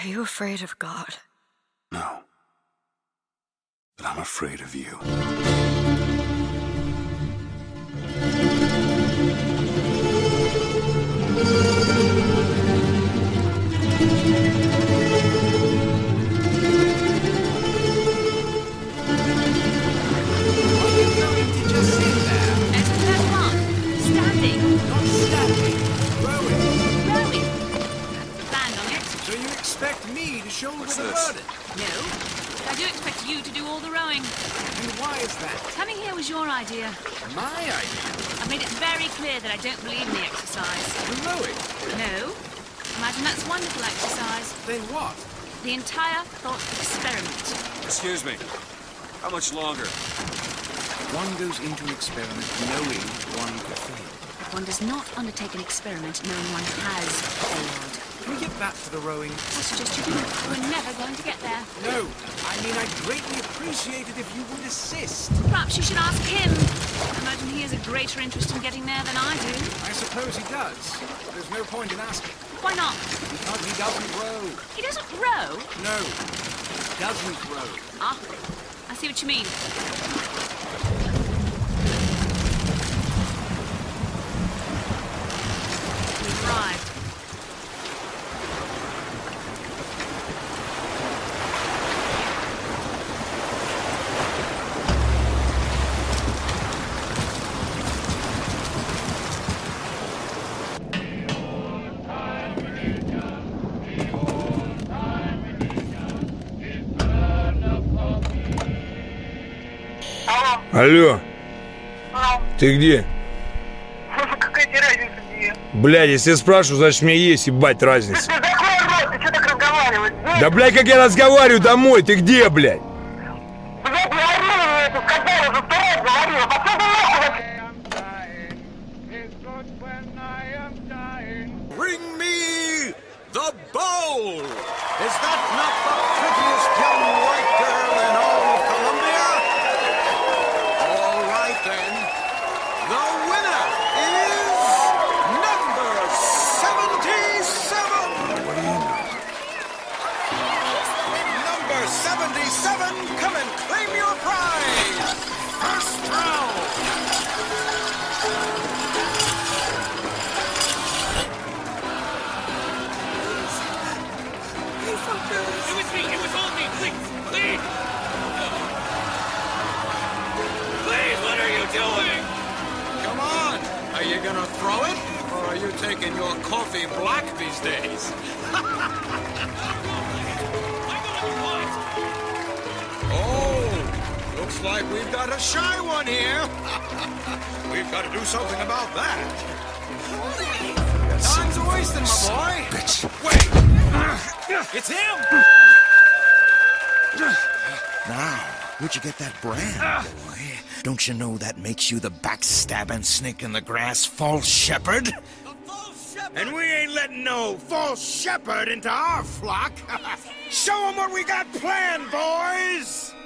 Are you afraid of God? No. But I'm afraid of you. Shoulder the burden? No. I do expect you to do all the rowing. And why is that? Coming here was your idea. My idea? I've made it very clear that I don't believe in the exercise. The rowing? No. Imagine that's wonderful exercise. Then what? The entire thought experiment. Excuse me. How much longer? One goes into an experiment knowing one could fail. One does not undertake an experiment knowing one has failed. Can we get back to the rowing? I suggest you do. We're never going to get there. No. I mean, I'd greatly appreciate it if you would assist. Perhaps you should ask him. I imagine he has a greater interest in getting there than I do. I suppose he does. There's no point in asking. Why not? Because he doesn't row. He doesn't row? No. He doesn't row. Ah, I see what you mean. We've arrived. Алло. Ты где? Какая тебе разница где? Блядь, если я спрашиваю, значит мне есть, ебать, разница. Ты закрой рот, ты что так разговариваешь? Да, блядь, как я разговариваю домой, ты где, блядь? Блядь, говорила мне это, сказала, уже 100 раз говорила, пошел ты нахуй! Bring me the bowl! Is that not the prettiest young white girl in all of Colombia? All right then. The winner is number 77! What do you know? Number 77, come and claim your prize! First round! It was me! It was all me! Please! Please! Please, what are you doing? Come on! Are you gonna throw it? Or are you taking your coffee black these days? Oh! Looks like we've got a shy one here! We've got to do something about that! Time's a wasting, my boy! Bitch. Wait! It's him! Now, where'd you get that brand, boy? Don't you know that makes you the backstabbing snake in the grass false shepherd? The false shepherd! And we ain't letting no false shepherd into our flock! Show 'em what we got planned, boys!